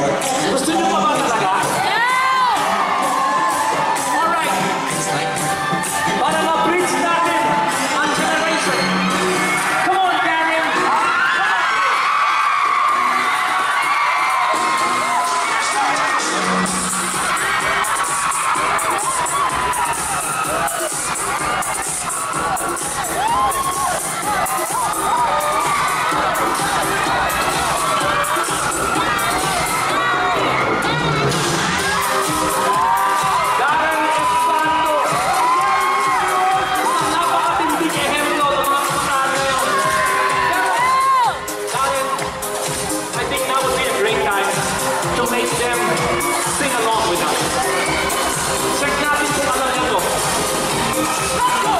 Gusto niyo pa ba talaga? Alright. Para ma-bridge natin ang generation. Come on, Darren. Darren Espanto. Napakatinding ehemplo ng mga kabataan ngayon. Darren, I think now would be a great time to make them sing along with us. Check natin kung ano nito. Let's go!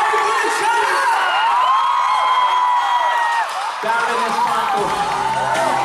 Darren Espanto.